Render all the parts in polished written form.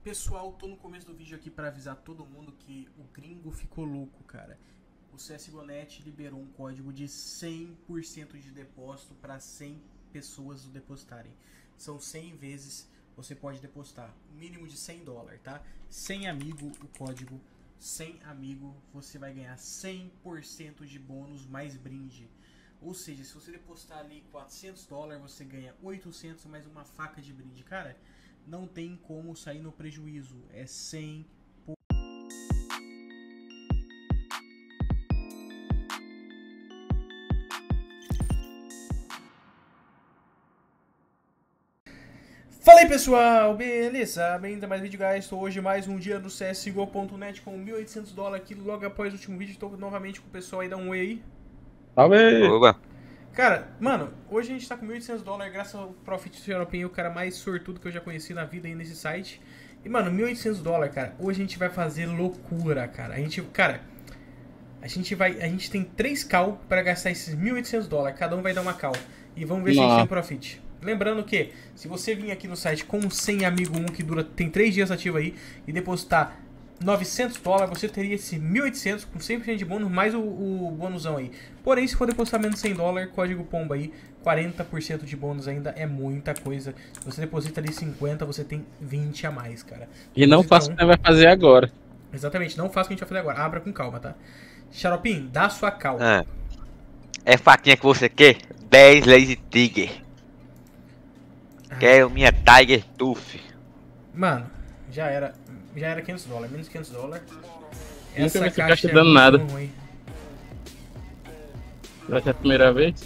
Pessoal, tô no começo do vídeo aqui pra avisar todo mundo que o gringo ficou louco, cara. O CSGO.net liberou um código de 100% de depósito para 100 pessoas depositarem. São 100 vezes você pode depositar, mínimo de $100, tá? 100 amigo o código, 100 amigo você vai ganhar 100% de bônus mais brinde. Ou seja, se você depositar ali $400, você ganha 800 mais uma faca de brinde. Cara, não tem como sair no prejuízo. É 100%. Fala aí pessoal, beleza? Bem-vindo a mais um vídeo, guys. Estou hoje mais um dia no CSGO.net com $1.800 aqui logo após o último vídeo. Estou novamente com o pessoal aí, dá um oi aí. Salve! Oba. Cara, mano, hoje a gente tá com $1.800 graças ao Profit Xaropinho, o cara mais sortudo que eu já conheci na vida aí nesse site. E, mano, $1.800, cara, hoje a gente vai fazer loucura, cara. A gente tem 3 cal pra gastar esses $1.800, cada um vai dar uma cal. E vamos ver se a gente tem um profit. Lembrando que, se você vir aqui no site com 100 amigo 1 que tem 3 dias ativo aí e depositar $900, você teria esse 1.800 com 100% de bônus, mais o bônusão aí. Porém, se for depositar menos $100, código POMBA aí, 40% de bônus ainda é muita coisa. Se você deposita ali 50, você tem 20 a mais, cara. E não faça o que você vai fazer agora. Exatamente, não faça o que a gente vai fazer agora. Abra com calma, tá? Xaropim, dá a sua cal. É faquinha que você quer? 10 Lazy Tiger. Quero minha Tiger Tooth. Mano, já era $500, menos $500. Nunca vi essa caixa dando nada. Ruim. Vai ser a primeira vez?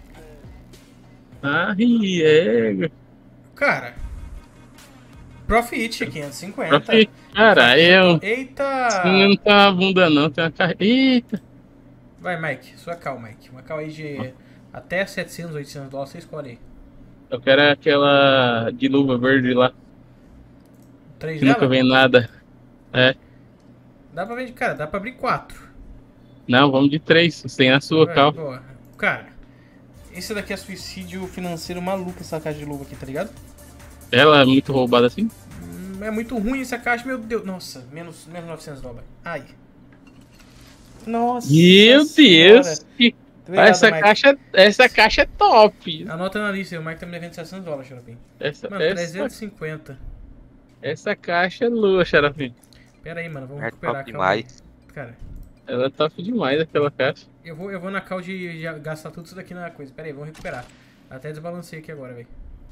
Ah, é. Cara, Profit 550. Profit. Cara, Eita! Não tá uma bunda não, tem uma caixa. Eita! Vai, Mike, sua cal, Mike. Uma cal aí de até $700, $800, você escolhe aí. Eu quero aquela de luva verde lá. 3 Que dela? nunca vem nada. É. Dá pra ver, cara, dá pra abrir 4. Não, vamos de 3. Você tem a sua cal. Boa. Cara, esse daqui é suicídio financeiro maluco, essa caixa de luva aqui, tá ligado? Ela é muito roubada assim? É muito ruim essa caixa, meu Deus. Nossa, menos $900. Ai. Nossa. Meu Deus! Errado, Essa caixa é top! Anota na lista, o Mike tá me devendo $700, Xaropim. Mano, 350. Essa caixa é lua, Xaropim. Pera aí, mano, vamos É recuperar. top demais. Cara, ela é top demais, aquela caixa. eu vou na cal de gastar tudo isso daqui na coisa. Pera aí, vamos recuperar. Até desbalancei aqui agora, velho.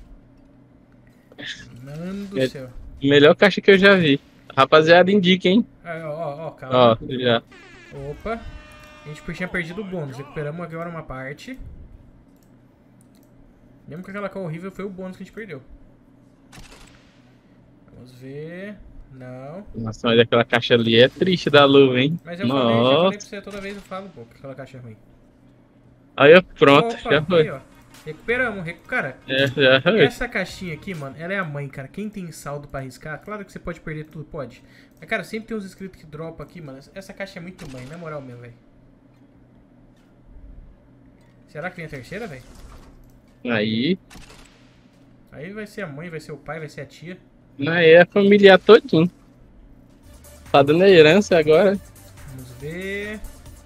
Mano do céu. Melhor caixa que eu já vi. Rapaziada, indica, hein? Calma. Ó, já. Opa. A gente tinha perdido o bônus. Recuperamos agora uma parte. Mesmo que aquela cal horrível, foi o bônus que a gente perdeu. Vamos ver. Não. Nossa, mas aquela caixa ali é triste da luva, hein? Mas eu falei pra você, toda vez eu falo, pô, que aquela caixa é ruim. Aí, pronto, Opa, já foi. Aí, ó. Recuperamos, cara. Já foi. Essa caixinha aqui, mano, ela é a mãe, cara. Quem tem saldo pra arriscar, claro que você pode perder tudo, pode. Mas, cara, sempre tem uns inscritos que dropam aqui, mano. Essa caixa é muito mãe, na moral mesmo, velho. Será que vem a terceira, velho? Aí Aí vai ser a mãe, vai ser o pai, vai ser a tia. Aí é familiar todinho. Tá dando herança agora. Vamos ver.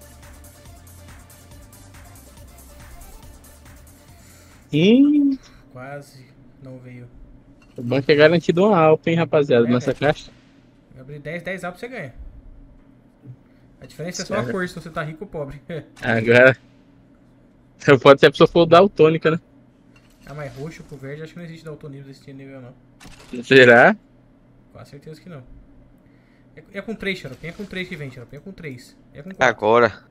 Quase não veio. O banco é garantido uma alta, hein, rapaziada, nessa caixa. Eu abri 10 altos, você ganha. A diferença é só a cor, se você tá rico ou pobre. Agora. Pode ser a pessoa for daltônica, né? Ah, mas roxo pro verde, acho que não existe daltonismo desse nível, não. Será? Com certeza que não. É com 3, Xaropim. É com 3 que vem, Xaropim. É com 3. É com 4. Agora.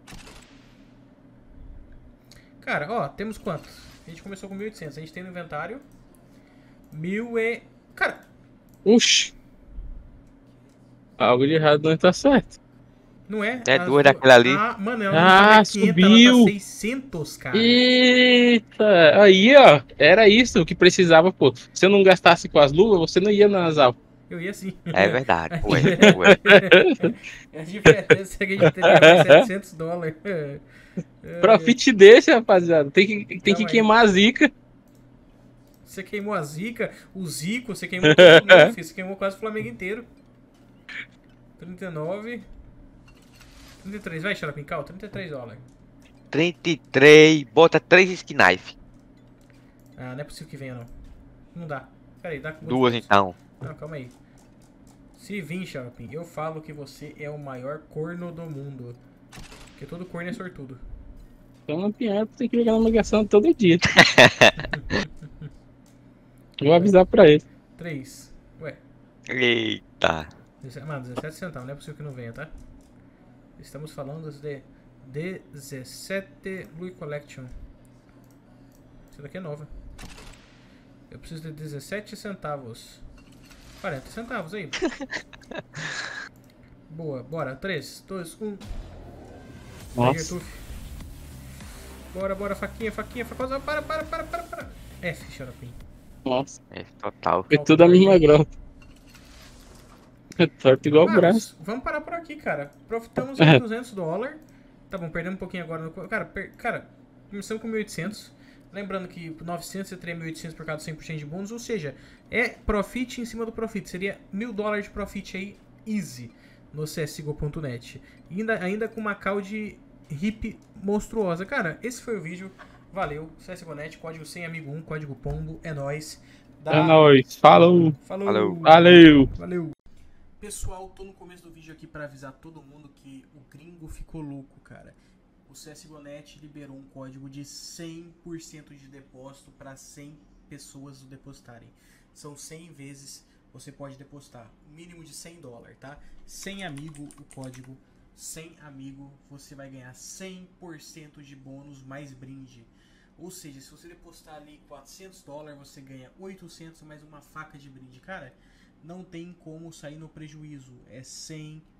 Cara, ó, temos quantos? A gente começou com 1.800. A gente tem no inventário 1.000 e... Cara... Uxi. Algo de errado não tá certo. Não é? É duas daquela ali. Ah, mano, ela não tá 500, subiu. ela tá 600, cara. Eita. Aí, ó. Era isso que precisava, pô. Se eu não gastasse com as luvas, você não ia nas alvas. Eu ia sim. É verdade. Ué. A diferença é que a gente teria $700. Profit desse, rapaziada. Tem que queimar a zica. Você queimou a Zica, o Zico, você queimou todo mundo, filho. Você queimou quase o Flamengo inteiro. 39. 33, vai, Xaropim, cal, 33 dólares. 33, bota 3 skin knife. Ah, não é possível que venha, não. Não dá. Pera aí, dá com Duas gosto. então. Não, calma aí. Se vir, Xaropim, eu falo que você é o maior corno do mundo. Porque todo corno é sortudo. Então, Lampião tem que jogar na ligação todo dia. Vou avisar pra ele. 3. Ué, Eita. mano, 17 centavos, não é possível que não venha, tá? Estamos falando de 17 Louis Collection. Essa daqui é nova. Eu preciso de 17 centavos. 40 centavos aí. Boa, bora. 3, 2, 1. Nossa. Bora, bora, faquinha, facosa. Para. F, Xaropim. Nossa. É total. Foi tudo a mesma grota. É torto igual o braço. Vamos parar por aqui, cara. Profitamos em 200 dólares. Tá bom, perdemos um pouquinho agora. Cara, começamos com 1.800. Lembrando que 900 você teria 1.800 por causa do 100% de bônus. Ou seja, é profit em cima do profit. Seria 1.000 dólares de profit aí, easy, no csgo.net. Ainda com uma call de hip monstruosa. Cara, esse foi o vídeo. Valeu. CSGO.net, código sem amigo 1, código pombo. É nóis. É nóis. Falou. Falou. Valeu. Pessoal, tô no começo do vídeo aqui pra avisar todo mundo que o gringo ficou louco, cara. O CSGO.net liberou um código de 100% de depósito para 100 pessoas o depositarem. São 100 vezes você pode depositar. Mínimo de 100 dólares, tá? Sem amigo, o código sem amigo, você vai ganhar 100% de bônus mais brinde. Ou seja, se você depositar ali 400 dólares, você ganha 800 mais uma faca de brinde. Cara, não tem como sair no prejuízo. É 100%